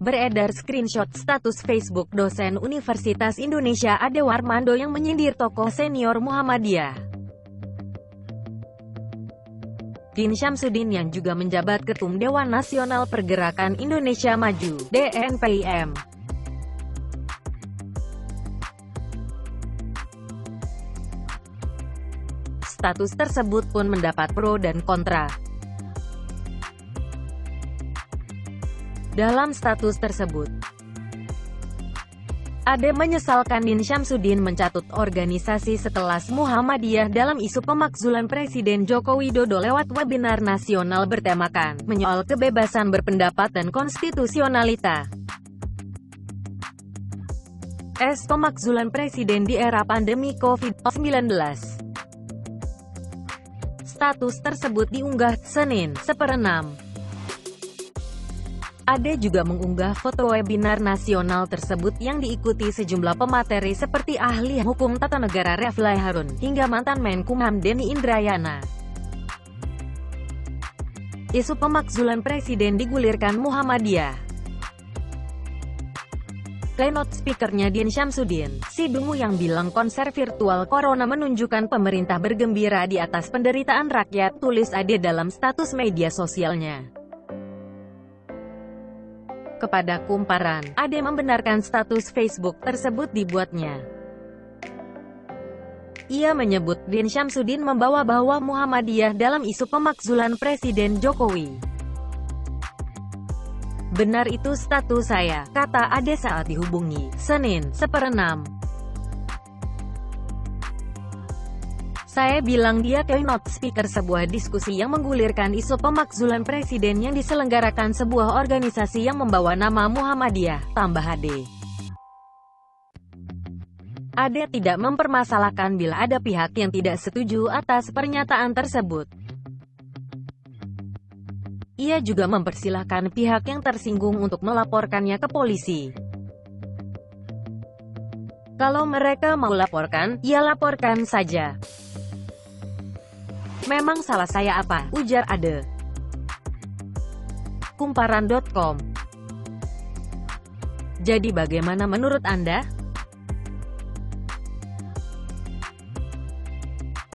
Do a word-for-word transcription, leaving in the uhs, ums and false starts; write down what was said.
Beredar screenshot status Facebook dosen Universitas Indonesia Ade Warmando yang menyindir tokoh senior Muhammadiyah. Din Syamsuddin yang juga menjabat Ketum Dewan Nasional Pergerakan Indonesia Maju (D N P I M). Status tersebut pun mendapat pro dan kontra. Dalam status tersebut, Ade menyesalkan Din Syamsuddin mencatut organisasi sekelas Muhammadiyah dalam isu pemakzulan Presiden Joko Widodo lewat webinar nasional bertemakan menyoal kebebasan berpendapat dan konstitusionalita. S. Pemakzulan Presiden di era pandemi COVID sembilan belas. Status tersebut diunggah Senin, seperenam. Ade juga mengunggah foto webinar nasional tersebut yang diikuti sejumlah pemateri seperti ahli hukum tata negara Refly Harun, hingga mantan Menkumham Denny Indrayana. Isu pemakzulan presiden digulirkan Muhammadiyah. Keynote speaker-nya Din Syamsuddin, si dungu yang bilang konser virtual Corona menunjukkan pemerintah bergembira di atas penderitaan rakyat, tulis Ade dalam status media sosialnya. Kepada Kumparan, Ade membenarkan status Facebook tersebut dibuatnya. Ia menyebut Din Syamsuddin membawa-bawa Muhammadiyah dalam isu pemakzulan Presiden Jokowi. Benar itu status saya, kata Ade saat dihubungi, Senin, seperenam. Saya bilang dia keynote speaker sebuah diskusi yang menggulirkan isu pemakzulan presiden yang diselenggarakan sebuah organisasi yang membawa nama Muhammadiyah, tambah Ade. Ade tidak mempermasalahkan bila ada pihak yang tidak setuju atas pernyataan tersebut. Ia juga mempersilahkan pihak yang tersinggung untuk melaporkannya ke polisi. Kalau mereka mau laporkan, ya laporkan saja. Memang salah saya apa? Ujar Ade. Kumparan titik com. Jadi bagaimana menurut Anda?